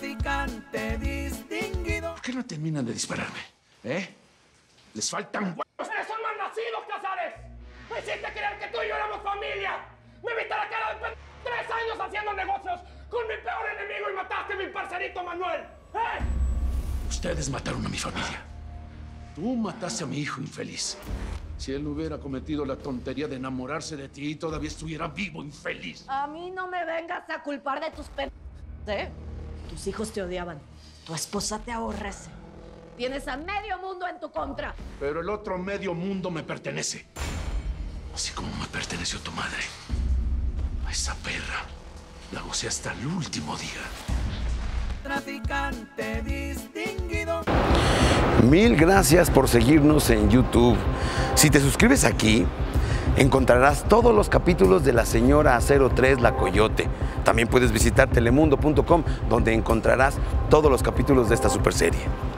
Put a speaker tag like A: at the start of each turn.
A: traficante distinguido.
B: ¿Por qué no terminan de dispararme? Les faltan huevos.
C: ¡Ustedes son malnacidos, Casares! ¡Me hiciste creer que tú y yo éramos familia! ¡Me viste la cara de 3 años haciendo negocios con mi peor enemigo y mataste a mi parcerito Manuel!
B: Ustedes mataron a mi familia. Tú mataste a mi hijo infeliz. Si él no hubiera cometido la tontería de enamorarse de ti, todavía estuviera vivo, infeliz.
D: A mí no me vengas a culpar de tus ¿eh? Tus hijos te odiaban. Tu esposa te aborrece. Tienes a medio mundo en tu contra.
B: Pero el otro medio mundo me pertenece. Así como me perteneció tu madre. A esa perra la gocé hasta el último día.
A: Traficante distinguido.
E: Mil gracias por seguirnos en YouTube. Si te suscribes aquí, encontrarás todos los capítulos de La Señora 03 La Coyote. También puedes visitar telemundo.com, donde encontrarás todos los capítulos de esta superserie.